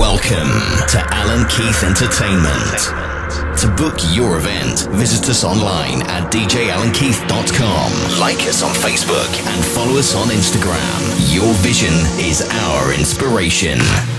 Welcome to Alan Keith Entertainment. To book your event, visit us online at djalankeith.com. Like us on Facebook and follow us on Instagram. Your vision is our inspiration.